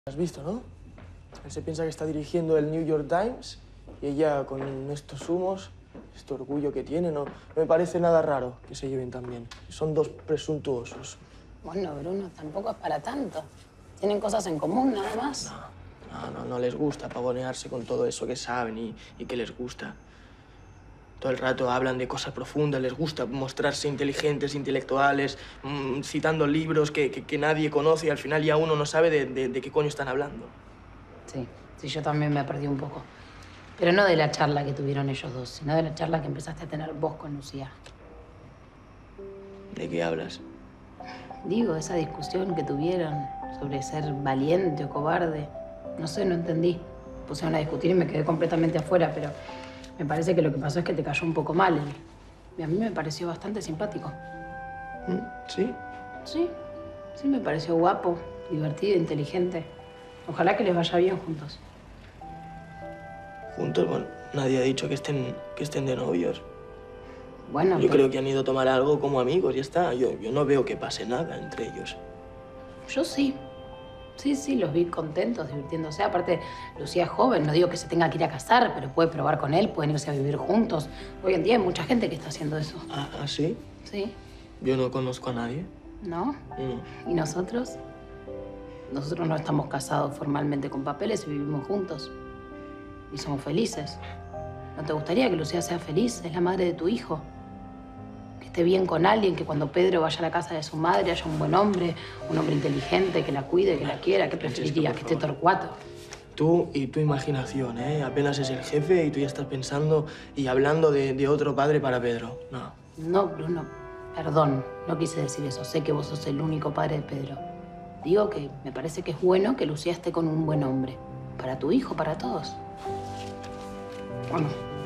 ¿Has visto, no? Él se piensa que está dirigiendo el New York Times y ella, con estos humos, este orgullo que tiene, no me parece nada raro que se lleven tan bien. Son dos presuntuosos. Bueno, Bruno, tampoco es para tanto. Tienen cosas en común, nada más. No les gusta pavonearse con todo eso que saben y que les gusta. Todo el rato hablan de cosas profundas, les gusta mostrarse inteligentes, intelectuales, citando libros que nadie conoce y al final ya uno no sabe de qué coño están hablando. Sí, yo también me perdí un poco. Pero no de la charla que tuvieron ellos dos, sino de la charla que empezaste a tener vos con Lucía. ¿De qué hablas? Digo, esa discusión que tuvieron sobre ser valiente o cobarde. No sé, no entendí. Pusieron a discutir y me quedé completamente afuera, pero me parece que lo que pasó es que te cayó un poco mal él. Y a mí me pareció bastante simpático. ¿Sí? Sí, me pareció guapo, divertido, inteligente. Ojalá que les vaya bien juntos. Juntos, bueno, nadie ha dicho que estén de novios. Bueno, Yo creo que han ido a tomar algo como amigos, ya está. Yo no veo que pase nada entre ellos. Yo sí. Sí, los vi contentos, divirtiéndose. Aparte, Lucía es joven, no digo que se tenga que ir a casar, pero puede probar con él, pueden irse a vivir juntos. Hoy en día hay mucha gente que está haciendo eso. ¿Ah, sí? Sí. Yo no conozco a nadie. ¿No? No. ¿Y nosotros? Nosotros no estamos casados formalmente con papeles y vivimos juntos. Y somos felices. ¿No te gustaría que Lucía sea feliz? Es la madre de tu hijo. Que esté bien con alguien, que cuando Pedro vaya a la casa de su madre haya un buen hombre, un hombre inteligente, que la cuide, que la quiera. ¿Qué preferiría? ¿Que esté Torcuato? Tú y tu imaginación, ¿eh? Apenas es el jefe y tú ya estás pensando y hablando de otro padre para Pedro. No. No, Bruno. Perdón, no quise decir eso. Sé que vos sos el único padre de Pedro. Digo que me parece que es bueno que Lucía esté con un buen hombre. Para tu hijo, para todos. Bueno.